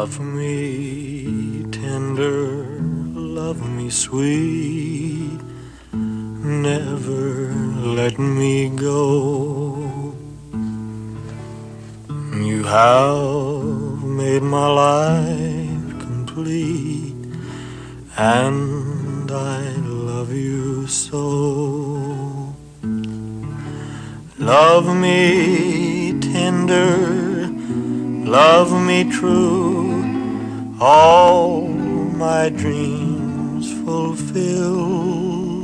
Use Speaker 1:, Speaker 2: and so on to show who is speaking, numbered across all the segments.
Speaker 1: Love me tender, love me sweet, never let me go. You have made my life complete, and I love you so. Love me tender, love me true, all my dreams fulfill.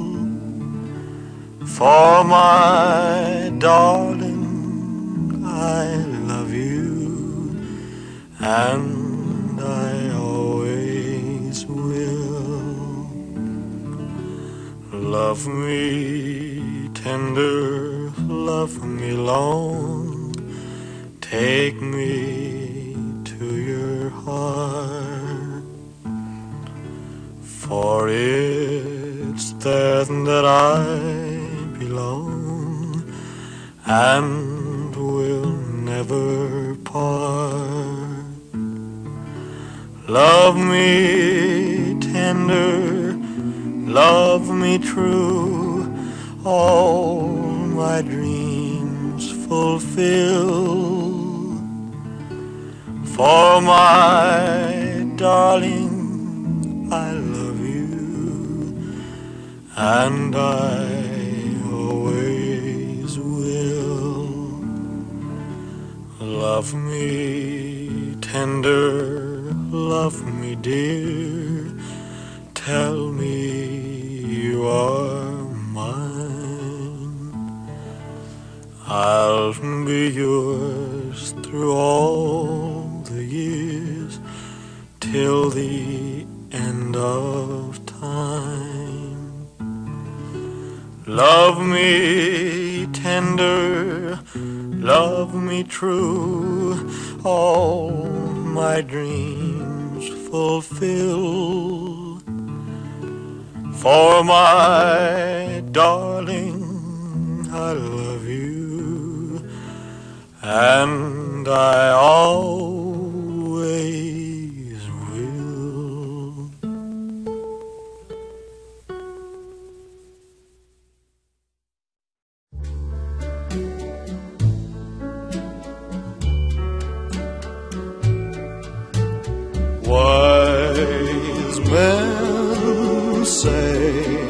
Speaker 1: For my darling, I love you, and I always will. Love me tender, love me long, take me to your heart, for it's there that I belong and will never part. Love me tender, love me true, all my dreams fulfill. For my darling, I love you, and I always will. Love me tender, love me dear, tell me you are mine. I'll be yours through all the years, till the end of time. Love me tender, love me true, all my dreams fulfill. For my darling, I love you, and I always will. Wise men say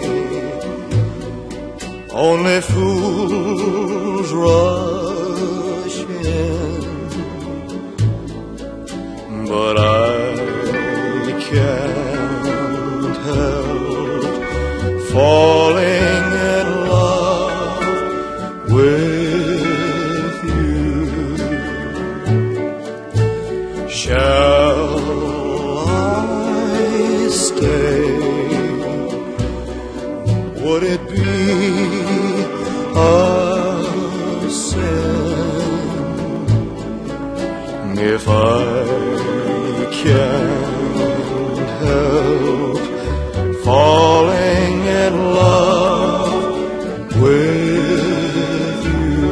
Speaker 1: only fools rush in, but I can't help falling in love with you. Shall I stay? Would it be a sin if I can't help falling in love with you?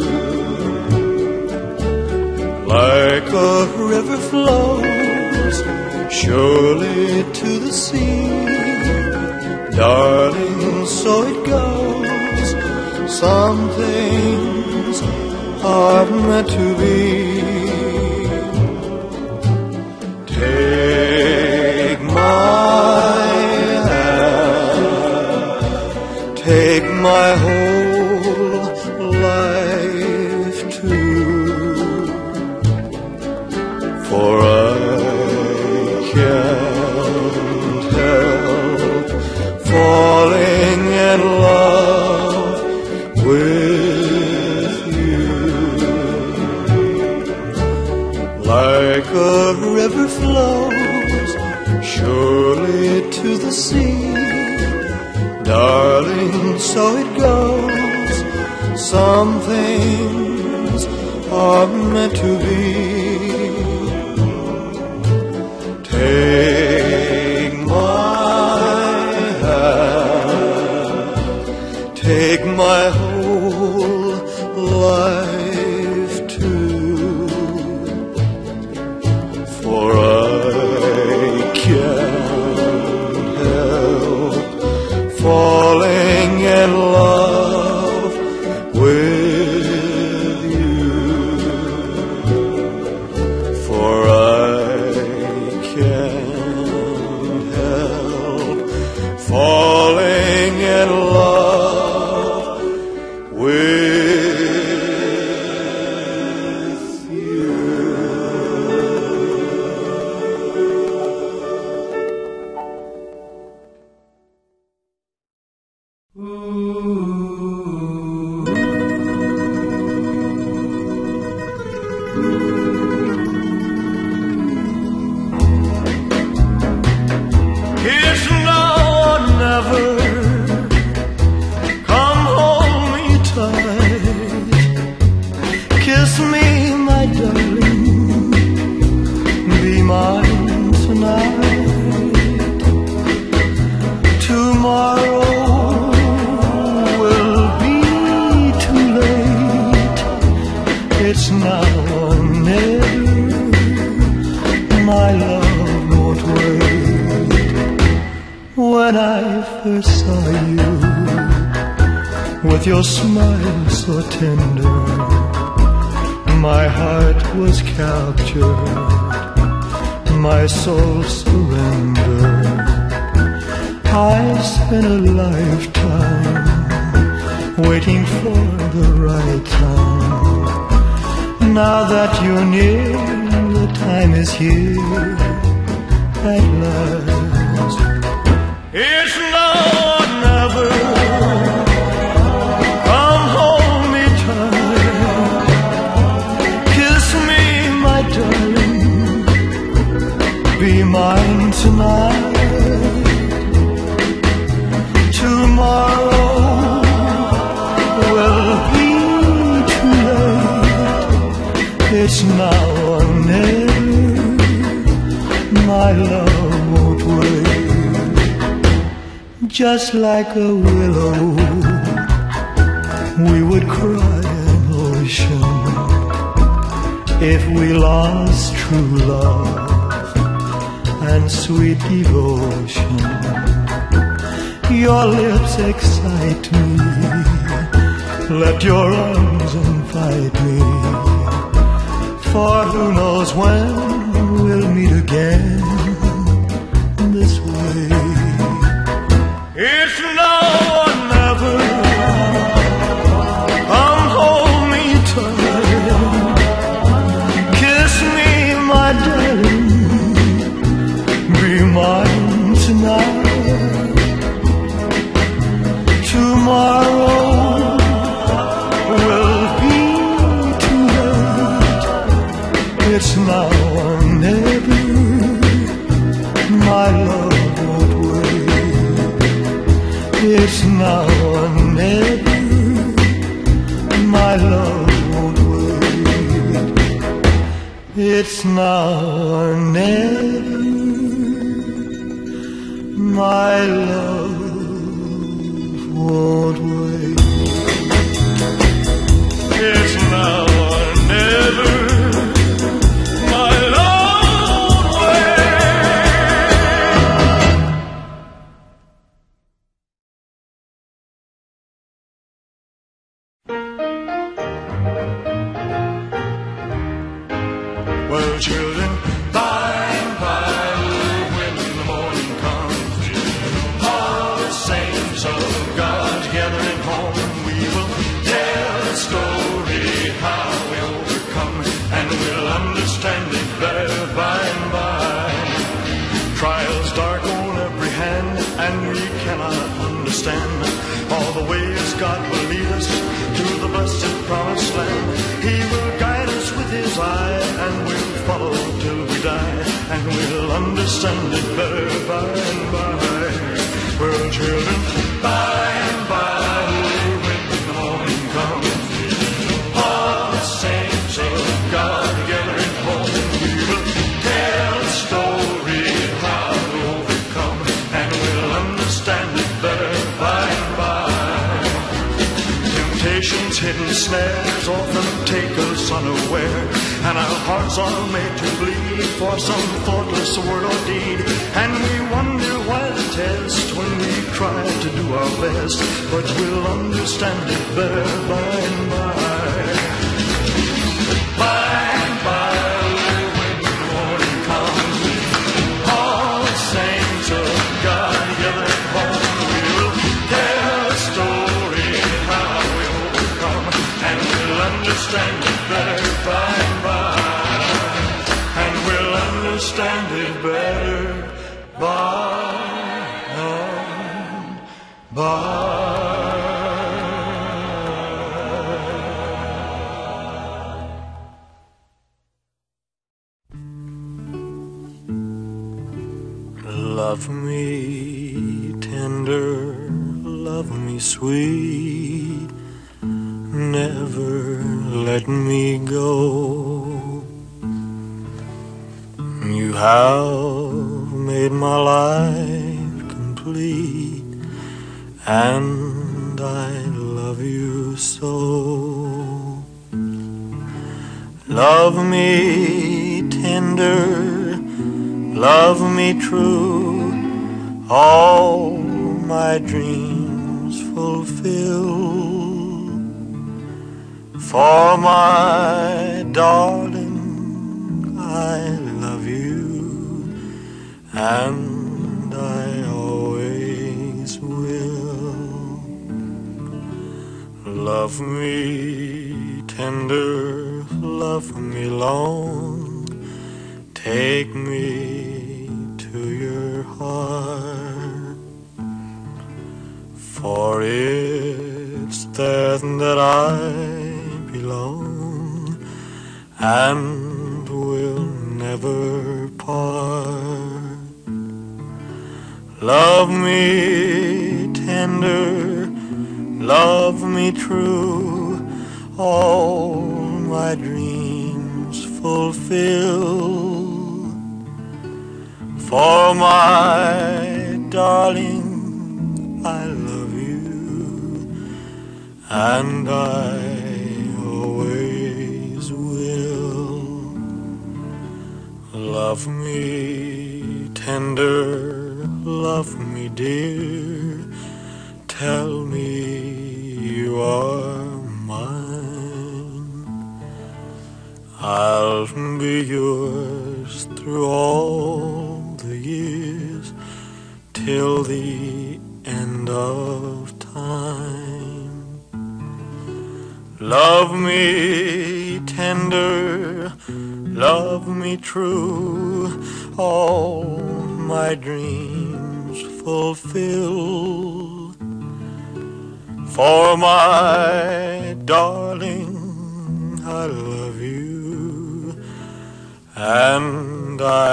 Speaker 1: Like a river flows surely to the sea, darling, so it goes. Some things are meant to be. Take my hand, take my whole life too, for I can't help falling in love with you. Like a river flows surely to the sea, darling, so it goes. Some things are meant to be. Take my hand, take my whole life too, for I It's now or never, my love won't wait. When I first saw you, with your smile so tender, my heart was captured, my soul surrendered. I spent a lifetime waiting for the right time. Now that you're near, the time is here at last. It's now or never. Come hold me tight, kiss me, my darling, be mine tonight. Tomorrow will be too late. It's now or never, my love won't wait. Just like a willow, we would cry an ocean if we lost true love and sweet devotion. Your lips excite me, let your arms invite me, for who knows when we'll meet again this way. It's now or never. Come hold me tight, kiss me, my darling, be mine tonight. Tomorrow will be too late. It's now or never, my love won't wait. It's now or never, my love won't wait. It's now or never, my love won't wait. It's now or never, my love won't wait. Well, children, by and by, when the morning comes, all the saints of God gathering home, we will tell a story how we overcome, and we'll understand it better by and by. Trials dark on every hand, and we cannot understand all the ways God will lead us to the blessed promised land. He will guide us with His eye, and we'll follow till we die, and we'll understand it better by and by. Well, children, by and by, when the morning comes, all the saints of God gathering home, we will tell a story how to overcome, and we'll understand it better by and by. Temptations, hidden snares often take us unaware, and our hearts are made to bleed for some thoughtless word or deed, and we wonder why the test when we try to do our best, but we'll understand it better by and by. By and by, when the morning comes, all the saints of God gather home, we will tell a story how we overcome, and we'll understand it better by and by, and we'll understand it better by and by. Love me tender, love me sweet, never let me go. You have made my life complete, and I love you so. Love me tender, love me true, all my dreams fulfill. For my darling, I love you, and I always will. Love me tender, love me long, take me to your heart, for it's there that I belong and will never part. Love me tender, love me true, all my dreams fulfill. For my darling, I love you, and I always will. Love me tender, love me dear, tell me you are mine. I'll be yours through all the years, till the end of time. Love me tender, love me true, all my dreams fulfill. For my darling, I love you, and I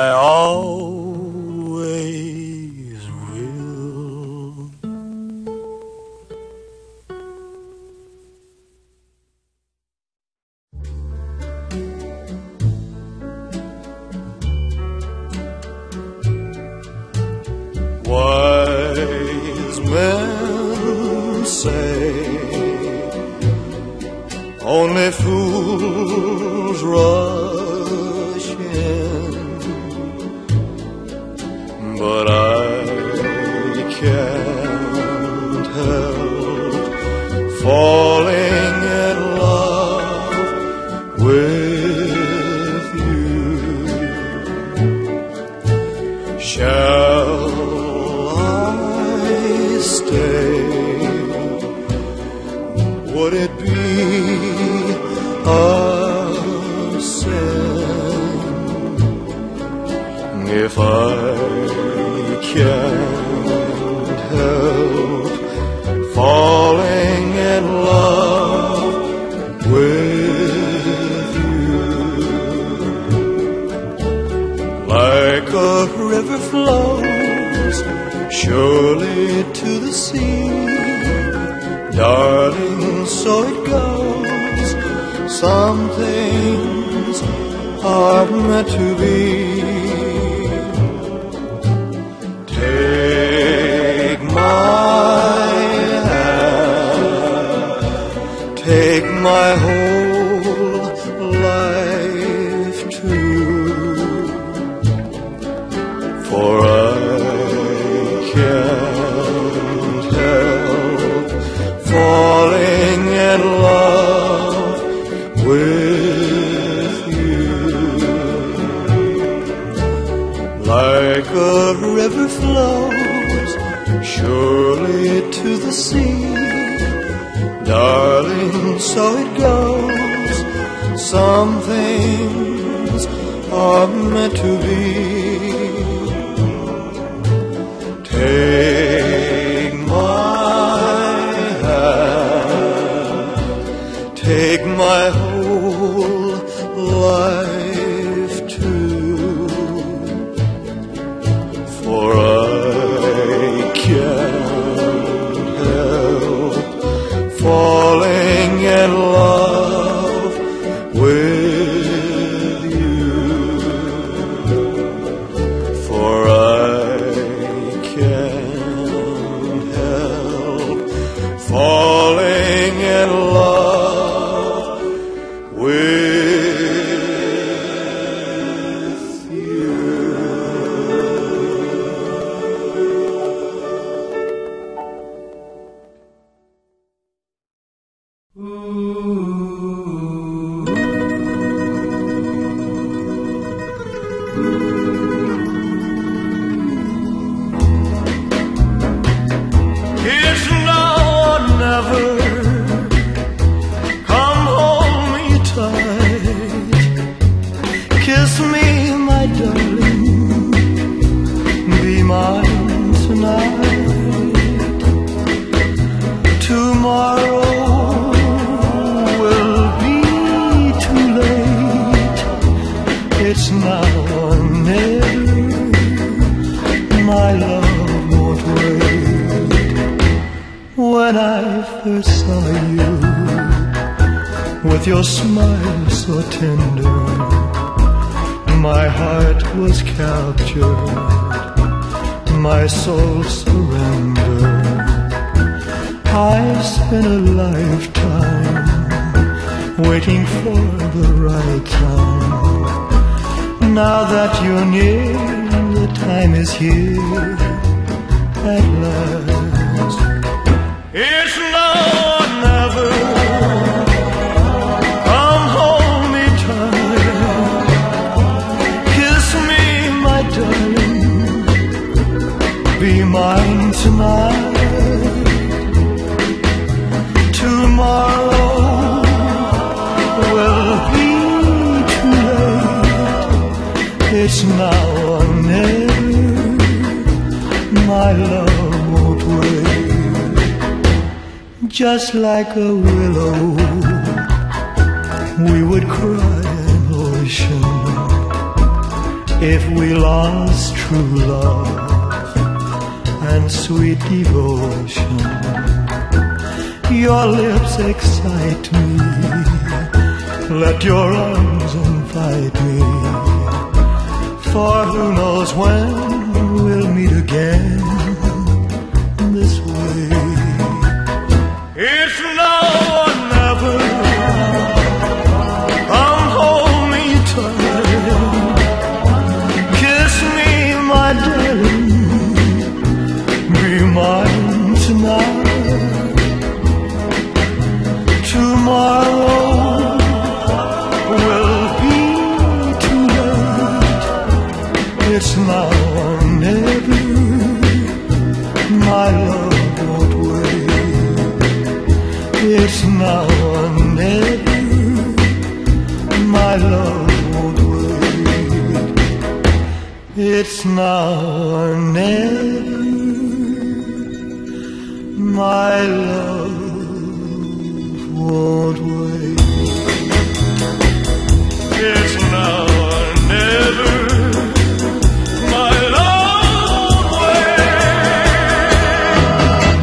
Speaker 1: always will. Wise men say only fools rush in, but I can't help falling in love with you. Shall I stay? Would it be a sin if I can't help falling in love with you? Like a river flows surely to the sea, darling, so it goes. Some things are meant to be. Take my hand, take my whole life too, for I can't help falling in love with you. Like a river flows surely to the sea, darling, so it goes. Some things are meant to be. Take my hand, take my whole life too, for I can't help falling in love with you, for I can't help falling in love with with your smile so tender. My heart was captured, my soul surrendered. I spent a lifetime waiting for the right time. Now that you're near, the time is here at last. It's now or never. Come hold me tight, kiss me, my darling, be mine tonight. Tomorrow will be too late. It's now or never. My love won't wait. Just like a willow, we would cry an ocean if we lost true love and sweet devotion. Your lips excite me, let your arms invite me, for who knows when we'll meet again this way. It's now or never. Come hold me tight, kiss me, my darling, be mine tonight. Tomorrow will be too late. It's now or never. My love won't wait. It's now or never. My love won't wait. It's now or never. My love won't wait. It's now or never. My love won't wait.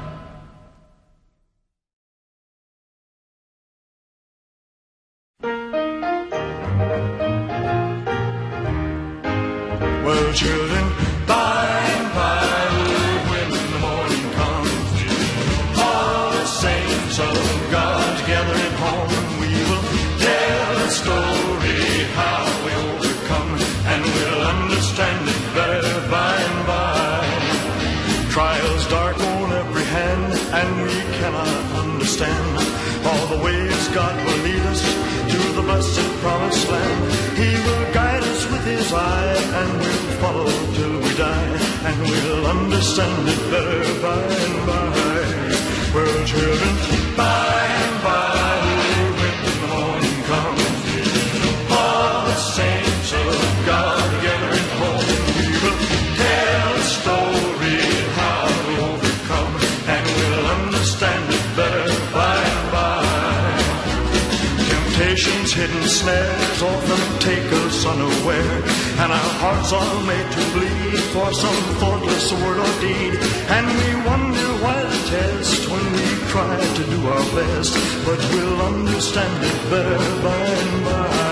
Speaker 1: Well, children, by and by, when the morning comes, all the saints of God together at home, we will tell the story how we overcome, and we'll understand it better by and by. Trials dark on every hand, and we cannot understand all the ways God will lead us to the blessed promised land. He will guide us with His eye, and we'll follow till we die, and we'll understand it better by and by. Well, children, by and by, when the morning comes, all the saints of God together at home, we will tell the story how we overcome, and we'll understand it better by and by. Temptations, hidden snares often take us unaware, and our hearts are made to bleed for some thoughtless word or deed, and we wonder why the test when we try to do our best, but we'll understand it better by and by.